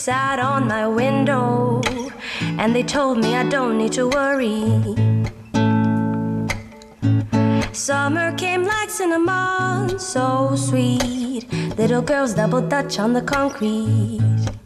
sat on my window, and they told me I don't need to worry. Summer came like cinnamon, so sweet. Little girls double dutch on the concrete.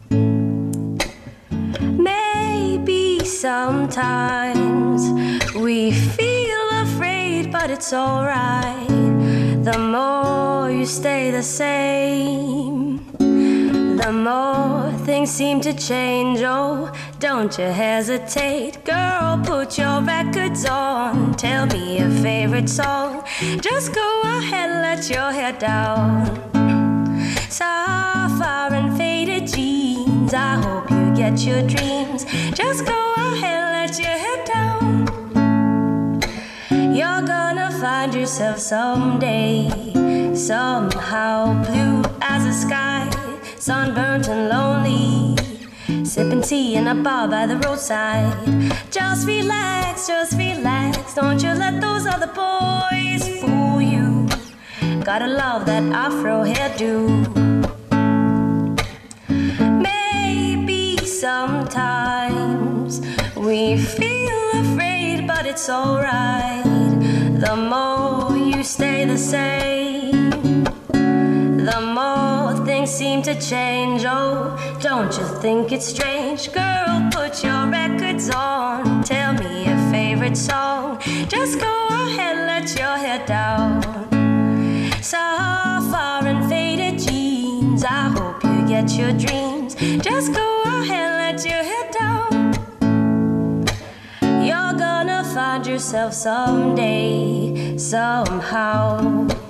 Maybe sometimes we feel afraid, but it's alright. The more you stay the same, the more things seem to change. Oh, don't you hesitate, girl, put your records on. Tell me your favorite song. Just go ahead, let your hair down. Sapphire and faded jeans, I hope you get your dreams. Just go ahead, let your hair down. You're gonna find yourself someday, somehow blue as the sky, sunburnt and lonely, sipping tea in a bar by the roadside. Just relax, don't you let those other boys fool you. Gotta love that afro hairdo. Maybe sometimes we feel afraid, but it's alright. The more you stay the same, the more things seem to change. Oh, don't you think it's strange? Girl, put your records on. Tell me your favorite song. Just go ahead, let your hair down. Sapphire and faded jeans, I hope you get your dreams. Just go ahead, let your hair down. You're gonna find yourself someday, somehow